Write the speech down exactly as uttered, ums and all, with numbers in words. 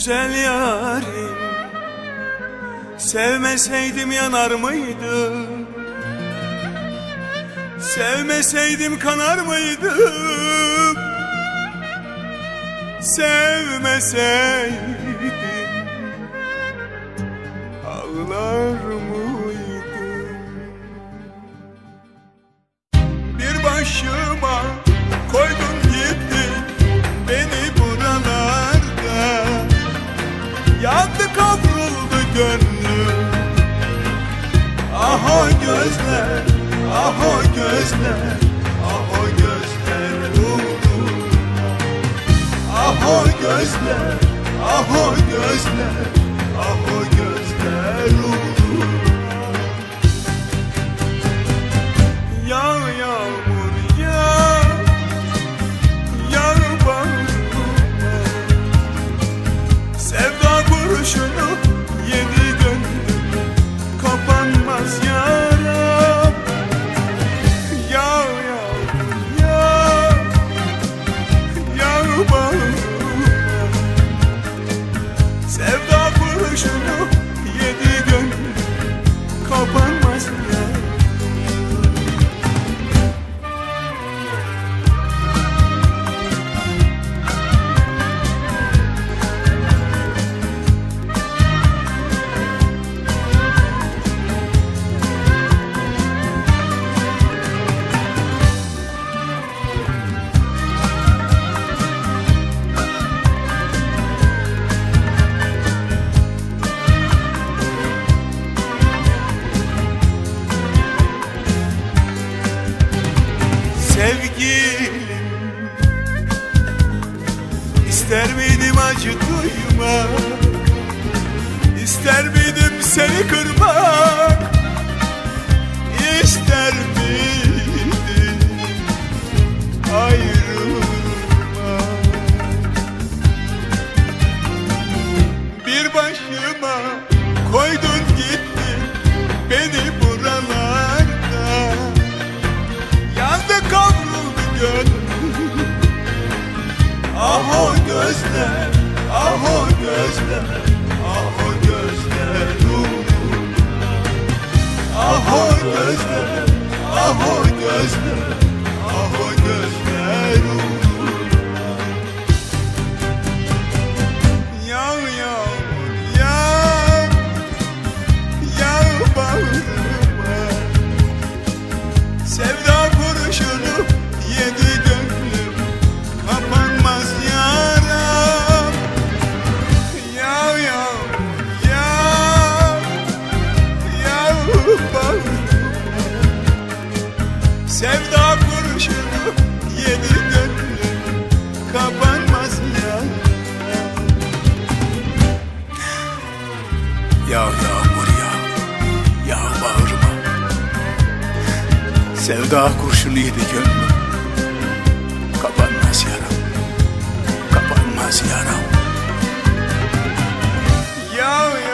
güzel yarim, sevmeseydim yanar mıydım? Sevmeseydim kanar mıydım? Sevmeseydim ağlar mıydım? Bir başıma koydun gittin beni buralarda, yandı kavruldu gönlüm. Ah o gözler, ah o gözler, ah o gözler uğruna. Ah o gözler, ah o gözler, ah o gözler uğruna. Yağ yağmur yağ, yağ bağrıma. Sevda kurşunu yedi gönlüm, kapanmaz yaram. Yağ yağmur yağ, yağ bağrıma. Sevda kurşunu yedi gönlüm, kapanmaz yaram. Sevgilim, ister miydim acı duymak, İster miydim seni kırmak, İster miydim ayrılmak? Bir başıma koydun gittin beni buralarda, yandı kavruldu gönlüm. Ah o gözler, ah o gözler, ah o gözler uğruna. Ah o gözler, ah o gözler, ah o gözler uğruna. Yağ yağmur yağ, yağ bağrıma. Sevda kurşunu yedi gönlüm, kapanmaz yaram. Yağ yağmur yağ, yağ bağrıma. Sevda kurşunu yedi gönlüm, kapanmaz yaram. Yağ yağmur yağ, yağ bağrıma. Sevda kurşunu yedi gönlüm, kapanmaz yaram, kapanmaz yaram. Yağ